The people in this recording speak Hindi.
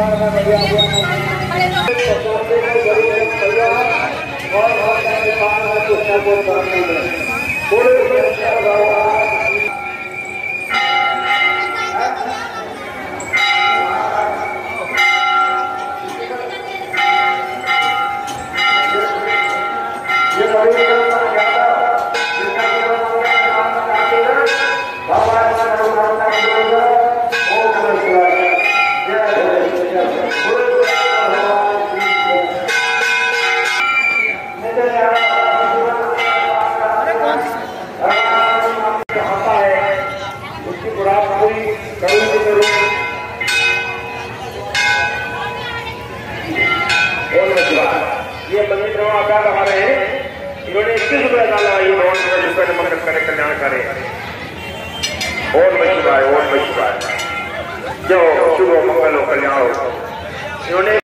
ये पंडित आकार आ रहे हैं, इन्होंने 21 रुपया डाला, ये भगवान रुपये नमक करे कल्याण करे। ओम नमः शिवाय, ओम नमः शिवाय। जो शुभ मंगल हो, कल्याण हो। इन्होंने